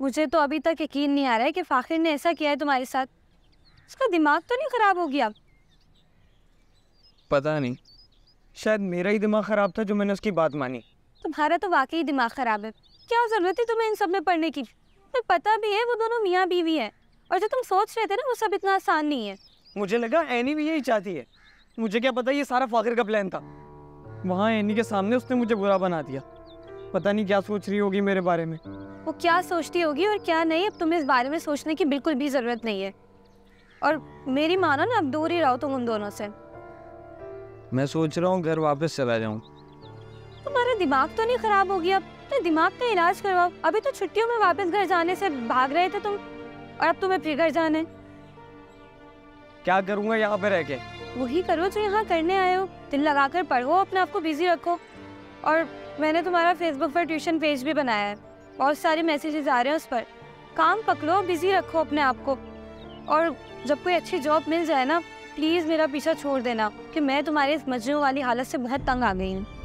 मुझे तो अभी तक यकीन नहीं आ रहा है कि फ़ाखिर ने ऐसा किया है तुम्हारे साथ। उसका दिमाग तो नहीं ख़राब हो गया? पता नहीं, शायद मेरा ही दिमाग ख़राब था जो मैंने उसकी बात मानी। तुम्हारा तो वाकई दिमाग ख़राब है। क्या ज़रूरत है तुम्हें इन सब में पढ़ने की? तुम्हें पता भी है वो दोनों मियाँ बीवी हैं, और जो तुम सोच रहे थे ना वो सब इतना आसान नहीं है। मुझे लगा एनी भी यही चाहती है। मुझे क्या पता ये सारा फ़ाखिर का प्लान था। वहाँ एनी के सामने उसने मुझे बुरा बना दिया। पता नहीं क्या सोच रही होगी मेरे बारे में। वो क्या सोचती होगी और क्या नहीं, अब तुम्हें इस बारे में सोचने की बिल्कुल भी ज़रूरत नहीं है। और मेरी मानो ना, अब दूर ही रहो तुम उन दोनों से। मैं सोच रहा हूँ घर वापस चला जाऊँ। तुम्हारा दिमाग तो नहीं ख़राब हो गया? तो दिमाग का इलाज करवाओ। अभी तो छुट्टियों में वापस घर जाने से भाग रहे थे तुम, और अब तुम्हें फिर घर जाना है। क्या करूँगा यहाँ पे रह के? वही करो जो यहाँ करने आए हो। दिल लगाकर पढ़ो, अपने आप को बिजी रखो। और मैंने तुम्हारा फेसबुक पर ट्यूशन पेज भी बनाया है, बहुत सारे मैसेजेस आ रहे हैं उस पर। काम पकड़ो, बिजी रखो अपने आप को। और जब कोई अच्छी जॉब मिल जाए ना, प्लीज़ मेरा पीछा छोड़ देना, कि मैं तुम्हारी इस मजनू वाली हालत से बहुत तंग आ गई हूँ।